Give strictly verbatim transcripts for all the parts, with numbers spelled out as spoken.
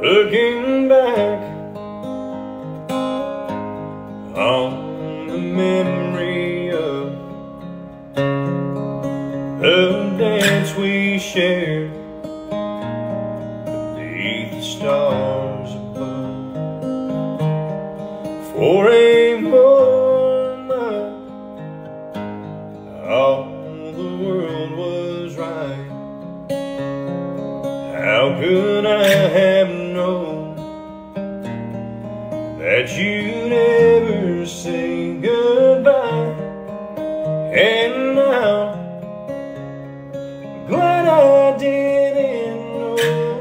Looking back on the memory of the dance we shared beneath the stars above, for a moment all the world was right. How could I have known that you'd ever say goodbye? And now I'm glad I didn't know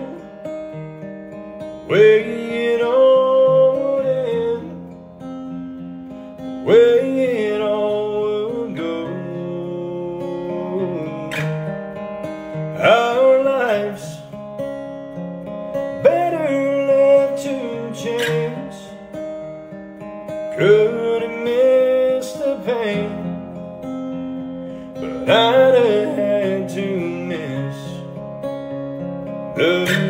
where it all ended, where it all would go. Our lives better left to chance. Could have missed the pain, but I'd have had to miss the